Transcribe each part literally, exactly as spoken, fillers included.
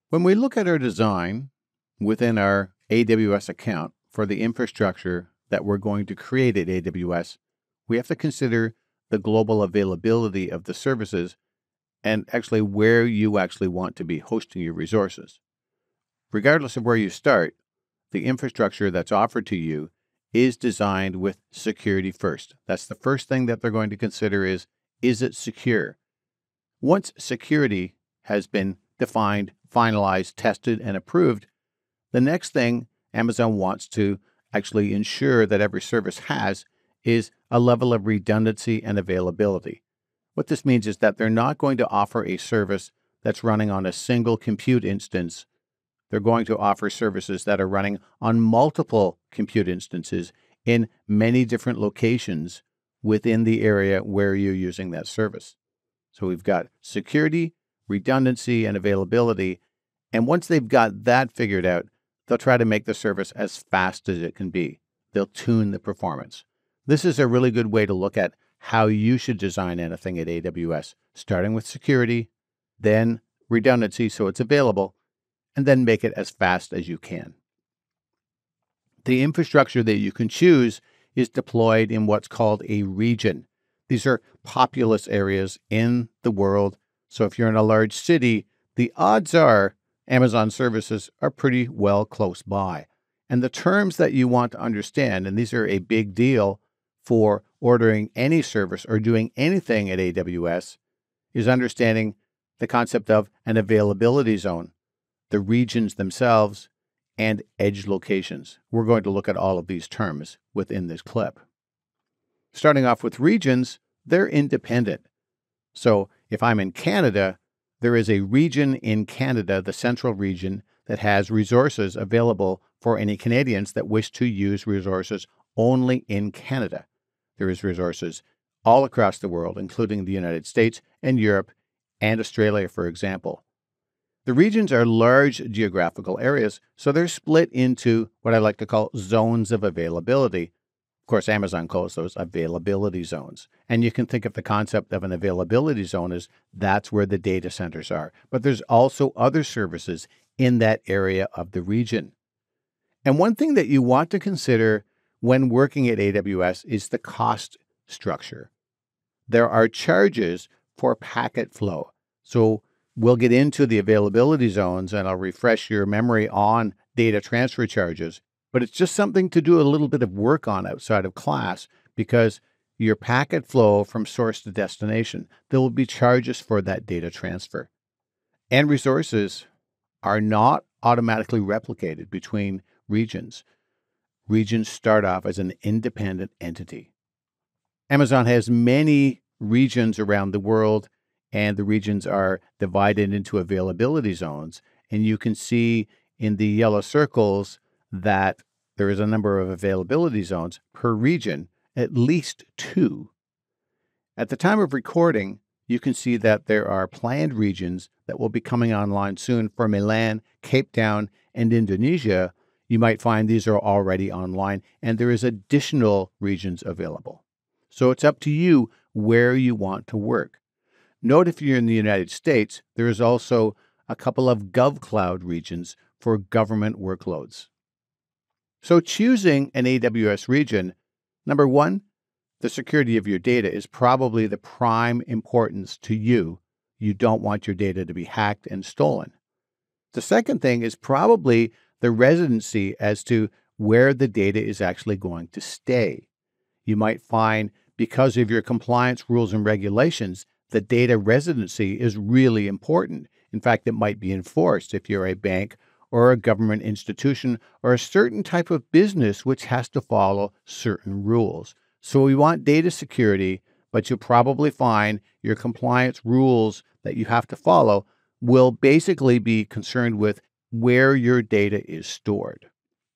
When we look at our design within our A W S account for the infrastructure that we're going to create at A W S, we have to consider the global availability of the services and actually where you actually want to be hosting your resources. Regardless of where you start, the infrastructure that's offered to you is designed with security first. That's the first thing that they're going to consider is, is it secure? Once security has been defined, finalized, tested, and approved, the next thing Amazon wants to actually ensure that every service has is a level of redundancy and availability. What this means is that they're not going to offer a service that's running on a single compute instance. They're going to offer services that are running on multiple compute instances in many different locations within the area where you're using that service. So we've got security, redundancy, and availability. And once they've got that figured out, they'll try to make the service as fast as it can be. They'll tune the performance. This is a really good way to look at how you should design anything at A W S, starting with security, then redundancy so it's available, and then make it as fast as you can. The infrastructure that you can choose is deployed in what's called a region. These are populous areas in the world. So if you're in a large city, the odds are Amazon services are pretty well close by. And the terms that you want to understand, and these are a big deal for ordering any service or doing anything at A W S, is understanding the concept of an availability zone, the regions themselves, and edge locations. We're going to look at all of these terms within this clip. Starting off with regions, they're independent. So if I'm in Canada, there is a region in Canada, the central region, that has resources available for any Canadians that wish to use resources only in Canada. There is resources all across the world, including the United States and Europe and Australia, for example. The regions are large geographical areas, so they're split into what I like to call zones of availability. Of course, Amazon calls those availability zones. And you can think of the concept of an availability zone as that's where the data centers are. But there's also other services in that area of the region. And one thing that you want to consider when working at A W S is the cost structure. There are charges for packet flow. So we'll get into the availability zones and I'll refresh your memory on data transfer charges. But it's just something to do a little bit of work on outside of class because your packet flow from source to destination, there will be charges for that data transfer. And resources are not automatically replicated between regions. Regions start off as an independent entity. Amazon has many regions around the world, and the regions are divided into availability zones. And you can see in the yellow circles that there is a number of availability zones per region, at least two. At the time of recording, you can see that there are planned regions that will be coming online soon for Milan, Cape Town, and Indonesia. You might find these are already online, and there is additional regions available. So it's up to you where you want to work. Note if you're in the United States, there is also a couple of GovCloud regions for government workloads. So choosing an A W S region, number one, the security of your data is probably the prime importance to you. You don't want your data to be hacked and stolen. The second thing is probably the residency as to where the data is actually going to stay. You might find because of your compliance rules and regulations, the data residency is really important. In fact, it might be enforced if you're a bank or a government institution or a certain type of business which has to follow certain rules. So we want data security, but you'll probably find your compliance rules that you have to follow will basically be concerned with where your data is stored.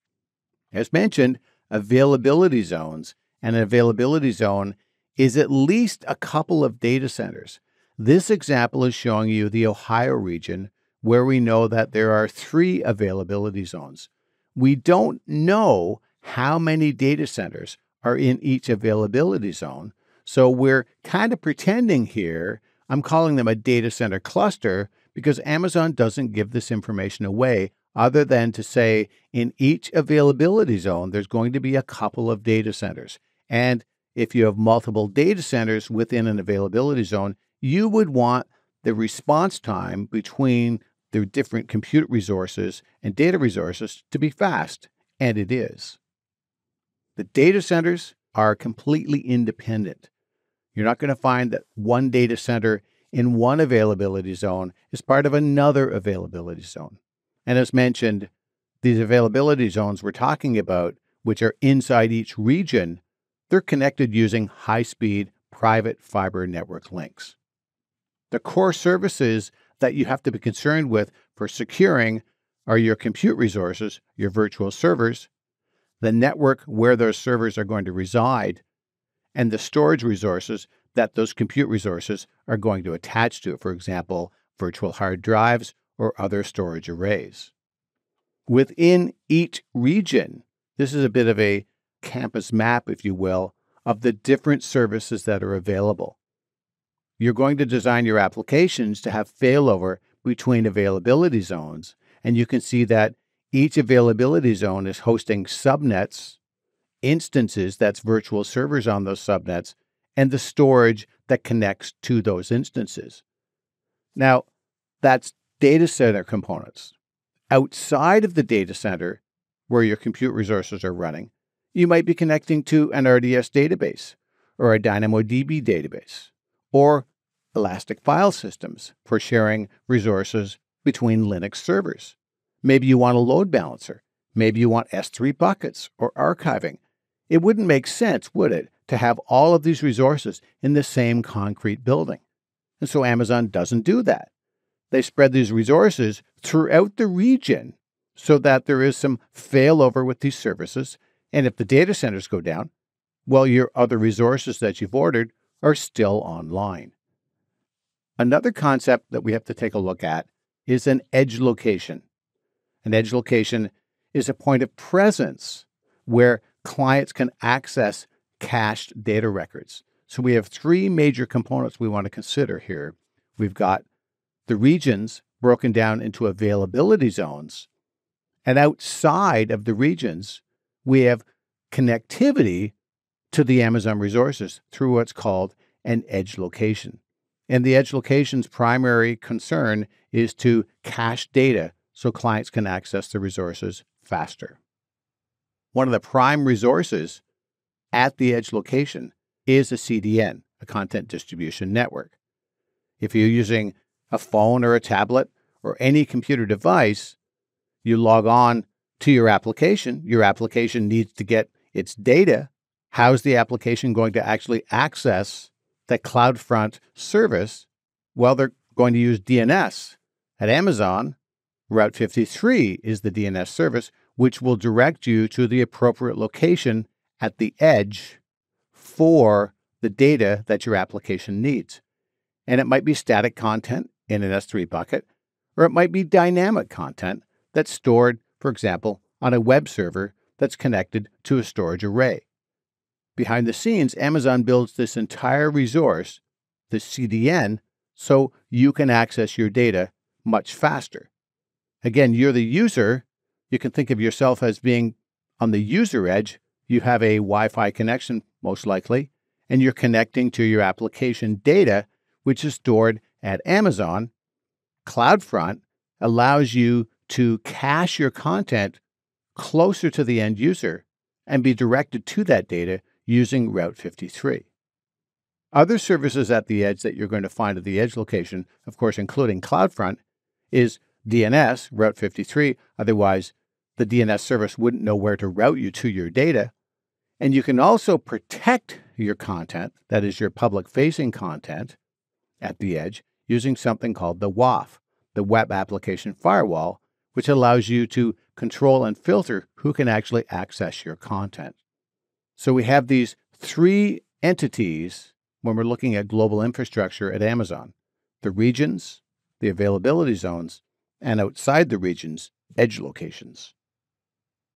As mentioned, availability zones, and an availability zone is at least a couple of data centers. This example is showing you the Ohio region, where we know that there are three availability zones. We don't know how many data centers are in each availability zone, so we're kind of pretending here. I'm calling them a data center cluster because Amazon doesn't give this information away other than to say in each availability zone, there's going to be a couple of data centers. And if you have multiple data centers within an availability zone, you would want the response time between the different compute resources and data resources to be fast, and it is. The data centers are completely independent. You're not going to find that one data center in one availability zone is part of another availability zone. And as mentioned, these availability zones we're talking about, which are inside each region, they're connected using high-speed private fiber network links. The core services that you have to be concerned with for securing are your compute resources, your virtual servers, the network where those servers are going to reside, and the storage resources that those compute resources are going to attach to, for example, virtual hard drives or other storage arrays. Within each region, this is a bit of a campus map, if you will, of the different services that are available. You're going to design your applications to have failover between availability zones, and you can see that each availability zone is hosting subnets, instances, that's virtual servers on those subnets, and the storage that connects to those instances. Now, that's data center components. Outside of the data center, where your compute resources are running, you might be connecting to an R D S database or a DynamoDB database or Elastic File Systems for sharing resources between Linux servers. Maybe you want a load balancer. Maybe you want S three buckets or archiving. It wouldn't make sense, would it, to have all of these resources in the same concrete building? And so Amazon doesn't do that. They spread these resources throughout the region so that there is some failover with these services. And if the data centers go down, well, your other resources that you've ordered are still online. Another concept that we have to take a look at is an edge location. An edge location is a point of presence where clients can access cached data records. So we have three major components we want to consider here. We've got the regions broken down into availability zones, and outside of the regions, we have connectivity to the Amazon resources through what's called an edge location. And the edge location's primary concern is to cache data so clients can access the resources faster. One of the prime resources at the edge location is a C D N, a content distribution network. If you're using a phone or a tablet or any computer device, you log on to your application. Your application needs to get its data. How's the application going to actually access the CloudFront service? Well, they're going to use D N S. At Amazon, Route fifty-three is the D N S service, which will direct you to the appropriate location at the edge for the data that your application needs. And it might be static content in an S three bucket, or it might be dynamic content that's stored, for example, on a web server that's connected to a storage array. Behind the scenes, Amazon builds this entire resource, the C D N, so you can access your data much faster. Again, you're the user. You can think of yourself as being on the user edge. You have a Wi-Fi connection, most likely, and you're connecting to your application data, which is stored at Amazon. CloudFront allows you to cache your content closer to the end user and be directed to that data using Route fifty-three. Other services at the edge that you're going to find at the edge location, of course, including CloudFront, is D N S, Route fifty-three. Otherwise, the D N S service wouldn't know where to route you to your data. And you can also protect your content, that is your public-facing content, at the edge using something called the W A F, the Web Application Firewall, which allows you to control and filter who can actually access your content. So we have these three entities when we're looking at global infrastructure at Amazon: the regions, the availability zones, and outside the regions, edge locations.